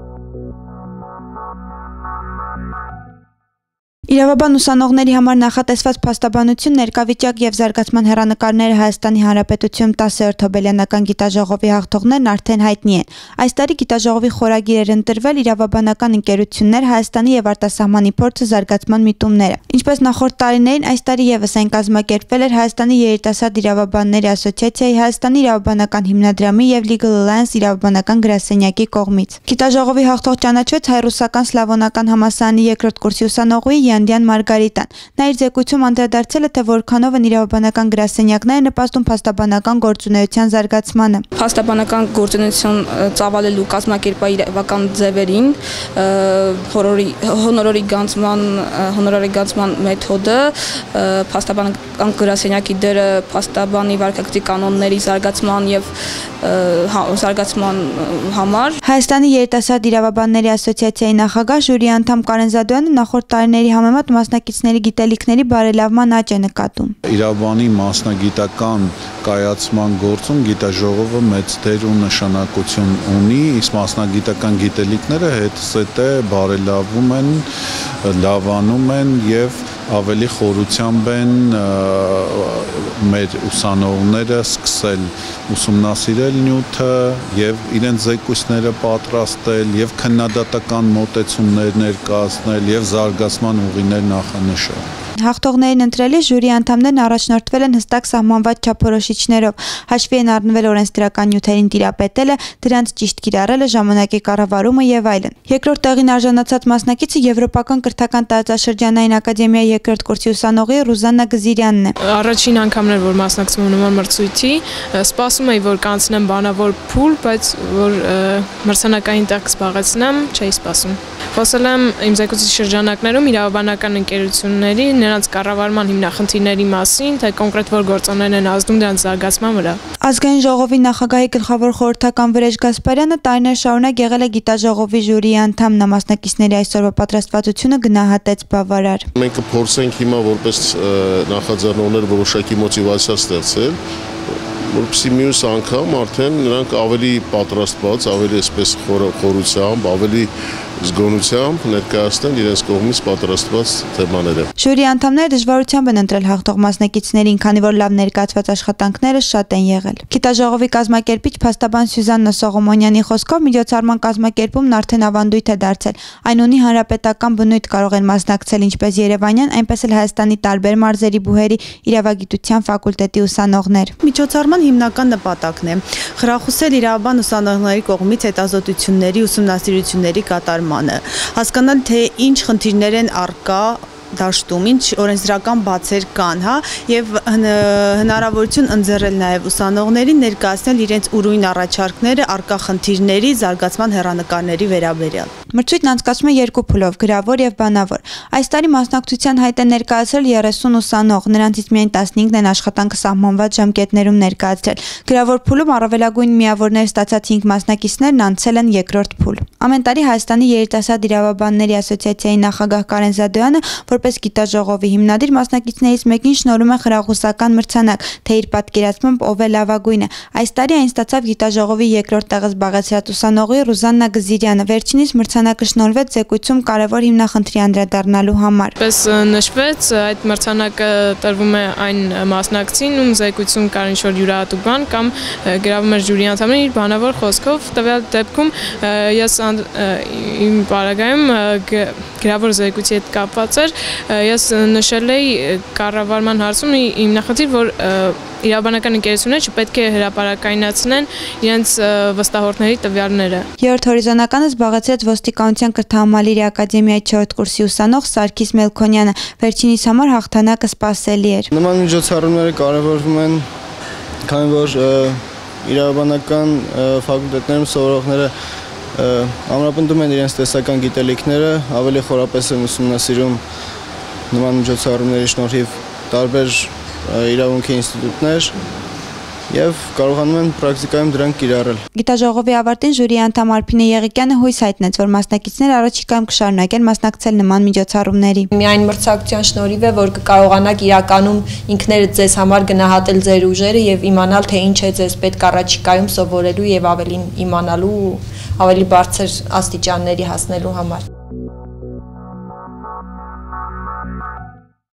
Իրավաբան ուսանողների համար նախատեսված փաստաբանություն, ներկայավիճակ և զարգացման հեռանկարները Հայաստանի Հանրապետությունում 10-րդ Հոբելյանական գիտաժողովի հաղթողներն արդեն հայտնի են։ Այս տարի գիտաժողովի խորագիր էր ընտրվել իրավաբանական ընկերություններ, Հայաստանի և արտասահմանի փորձը զարգացման միտումները։ Ինչպես նախորդ տարիներին, այս տարի ևս այն կազմակերպվել էր Հայաստանի երիտասարդ իրավաբանների ասոցիացիայի, Հայաստանի իրավաբանական հիմնադրամի և Legal Alliance իրավաբանական գրասենյակի կողմից։ Գիտաժողովի հաղթող ճանաչվեց հայ-ռուսական սլավոնական համալսարանի երկրորդ կուրսի ուսանողուհի Յանդյան Մարգարիտան։ Նա իր զեկույցում անդրադարձել է, թե որքանով են իրավաբանական գրասենյակները նպաստում փաստաբանական գործունեության զարգացմանը։ Փաստաբանական գործունեություն ծավալելու կազմակերպական ձևերին հոնորարի գանձման մեթոդը, փաստաբանական գրասենյակի դերը փաստաբանի վարքագծի կանոնների զարգացման և զարգացման համար։ Հայաստանի երիտասարդ իրավաբանների ասոցիացիայի նախագահ ժյուրի անդամ Կարեն Զադոյանը նախորդ տարիների համեմատ մասնակիցների գիտելիքների բարելավման աճ է նկատում։ Իրավաբանի մասնագիտական կայացման գործում գիտաժողովը մեծ դեր ու նշանակություն ունի, իսկ մասնագիտական գիտելիքները հետզհետե բարելավում են, լավանում են և ավելի խորությամբ են մեր ուսանողները սկսել ուսումնասիրել նյութը և իրենց զեկույցները պատրաստել և քննադատական մոտեցումներ ներկայացնել և զարգացման ուղիներ նախանշել։ Հաղթողներին ընտրելիս ժյուրի անդամներն առաջնորդվել են հստակ սահմանված չափորոշիչներով, հաշվի են առնվել օրենսդրական նյութերին տիրապետելը, դրանց ճիշտ կիրառելը, ժամանակի կառավարումը եւ այլն։ Երկրորդ տեղին արժանացած մասնակիցը Եվրոպական կրթական տարածաշրջանային ակադեմիայի երկրորդ կուրսի ուսանողի Ռուզաննա Գզիրյանն է։ Առաջին անգամն էր, որ մասնակցում եմ նման մրցույթի, սպասում էի, որ կանցնեմ բանավոր փուլ, բայց որ մրցանակային տեղ կզբաղեցնեմ, չէի սպասում։ Խոսել եմ իմ զեկույցի շրջանակներում իրավաբանական ընկերությունների, նրանց կառավարման հիմնախնդիրների մասին, թե կոնկրետ որ գործոններ են ազդում դրանց զարգացման վրա։ Ազգային ժողովի նախագահի գլխավոր խորհրդական Վրեժ Գասպարյանը տարիներ շարունակ եղել է գիտաժողովի ժյուրի անդամ, նա մասնակիցների այսօրվա պատրաստվածությունը գնահատեց բավարար։ Մենք կփորձենք հիմա որպես նախաձեռնողներ որոշակի մոտիվացիա ստեղծել, որպեսզի մյուս անգամ արդեն նրանք ավելի պատրաստված, ավելի այսպես խորությամբ, ավելի զգոնությամբ ներկայացնեն իրենց կողմից պատրաստված թեմաները։ Ժյուրի անդամները դժվարությամբ են ընտրել հաղթող մասնակիցներին, քանի որ լավ ներկայացված աշխատանքները շատ են եղել։ Գիտաժողովի կազմակերպիչ փաստաբան Սյուզաննա Սողոմոնյանի խոսքով միջոցառման կազմակերպումն արդեն ավանդույթ է դարձել։ Այն ունի հանրապետական բնույթ, կարող են մասնակցել ինչպես երևանյան, այնպես էլ Հայաստանի տարբեր մարզերի բուհերի իրավագիտության ֆակուլտետի ուսանողներ։ Միջոցառման հիմնական նպատակն է խրախուսել իրավաբան ուսանողների կողմից հետազոտությունների, ուսումնասիրությունների կատարմանը, հասկանալ, թե ինչ խնդիրներ են առկա դաշտում, ինչ օրենսդրական բացեր կան, եւ հնարավորություն ընձեռել նաև ուսանողներին ներկայացնել իրենց ուրույն առաջարկները առկա խնդիրների զարգացման հեռանկարների վերաբերյալ։ Մրցույթն անցկացվում է երկու փուլով՝ գրավոր եւ բանավոր։ Այս տարի մասնակցության հայտ են ներկայացրել 30 ուսանող, նրանցից միայն 15-ն են աշխատանքը սահմանված ժամկետներում ներկայացրել։ Գրավոր փուլում առավելագույն միավորներ ստացած 5 մասնակիցներն անցել են երկրորդ փուլ։ Ամեն տարի Հայաստանի երիտասարդ իրավաբանների ասոցիացիայի նախագահ Կարեն Զադոյանը, որպես գիտաժողովի հիմնադիր, մասնակիցներից մեկին շնորհում է խրախուսական մրցանակ, թե իր պատկերացմամբ ով է լավագույնը։ Այս տարի այն ստացավ գիտաժողովի երկրորդ տեղը զբաղեցրած ուսանողի Ռուզաննա Գզիրյանը։ Վերջինիս մրցանակը շնորհվեց զեկույցում կարևոր հիմնախնդրի անդրադառնալու համար։ Պես նշվեց, այդ մրցանակը տրվում է այն մասնակցին, ում զեկույցում կար ինչ-որ յուրահատուկ բան կամ գրավում էր ժյուրի անդամներին իր բանավոր խոսքով։ Տվյալ դեպքում ես իմ պարագայում գրավոր զեկույցի հետ կապված էր, ես նշել էի կառավարման հարցում իմ նախնդիր, որ իրավաբանական ընկերությունները չպետք է հրապարակայնացնեն իրենց վստահորդների տվյալները։ Երրորդ հորիզոնականը զբաղեցրեց ոստիկանության կրթահամալիրի ակադեմիայի 4-րդ կուրսի ուսանող Սարգիս Մելքոնյանը։ Վերջինիս համար հաղթանակը սպասելի էր։ Նման միջոցառումները կարևորվում են, քանի որ իրավաբանական ֆակուլտետներում սովորողները ամրապնդում են իրենց տեսական գիտելիքները, ավելի խորապես են ուսումնասիրում նման միջոցառումների շնորհիվ տարբեր իրավունքի ինստիտուտներ և կարողանում են պրակտիկայում դրանք կիրառել։ Գիտաժողովի ավարտին ժյուրի անդամ Արփինե Եղիկյանը հույս հայտնեց, որ մասնակիցները առաջիկայում կշարունակեն մասնակցել նման միջոցառումների։ Միայն մրցակցության շնորհիվ է, որ կկարողանաք իրականում ինքներդ ձեզ համար գնահատել ձեր ուժերը եւ իմանալ, թե ինչ է ձեզ պետք առաջիկայում սովորելու եւ ավելին իմանալու ավելի բարձր աստիճանների հասնելու համար։